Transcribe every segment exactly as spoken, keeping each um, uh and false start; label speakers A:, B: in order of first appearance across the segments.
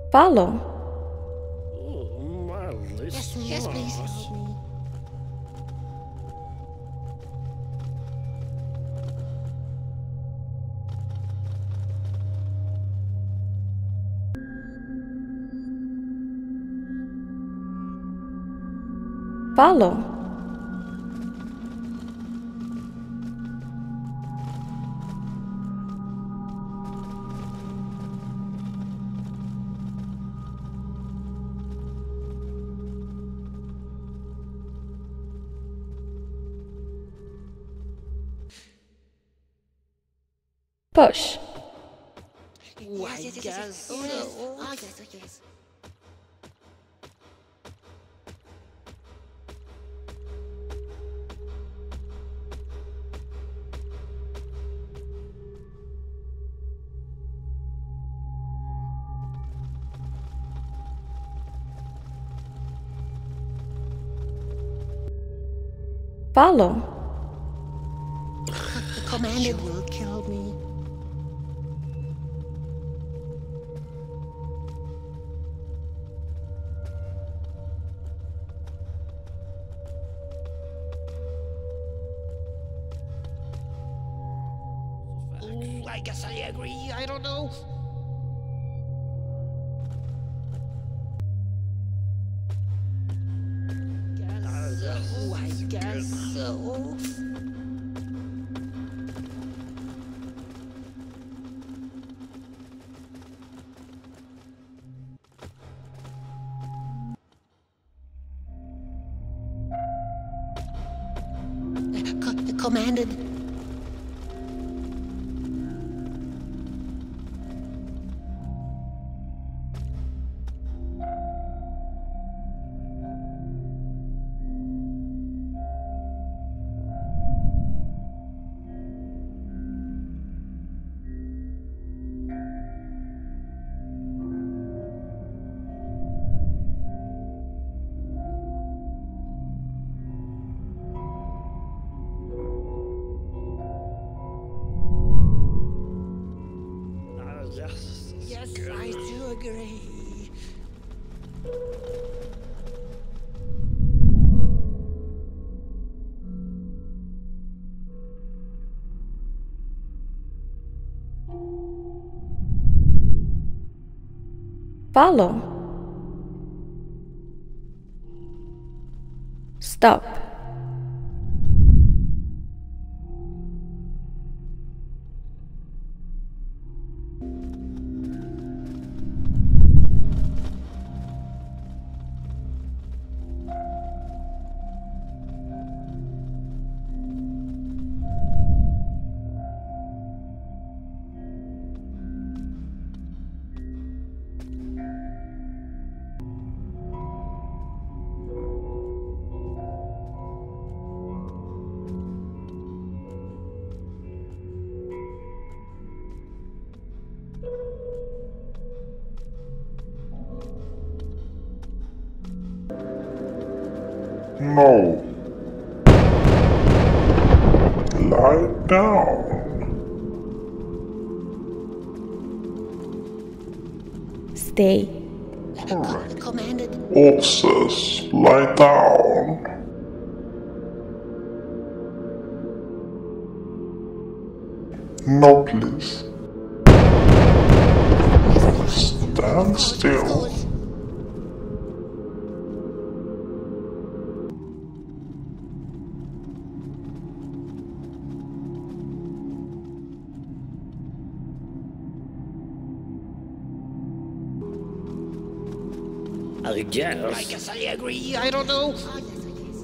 A: Follow.
B: Oh, my list.
C: Yes, yes, please. Help me.
A: Follow. Push.
B: Oh, I
C: Yes, yes, yes,
B: guess
C: yes. Oh, yes.
B: so.
C: Oh, yes, oh, yes.
A: Follow.
C: The commander will kill me.
B: Oh, I guess I agree. I don't know. Guess so. I guess so.
C: Co- commanded.
B: Uh, yes.
C: Yes,
B: good.
C: I do agree.
A: Follow. Stop.
D: No. Lie down.
A: Stay.
D: Alright.
C: Commanded.
D: Horses, lie down. No, please. Stand still.
B: I guess. I guess I agree. I don't know.
C: Oh, yes, oh, yes.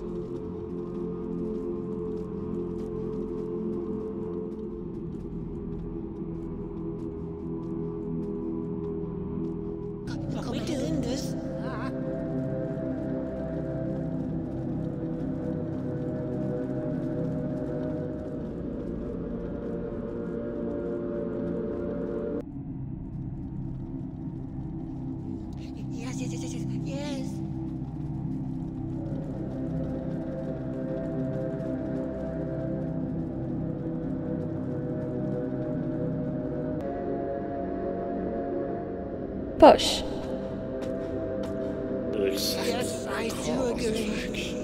C: Co- Are we doing this? Ah. Yes, yes, yes, yes, yes. Yes.
A: Push.
B: It's
C: Yes, I do agree.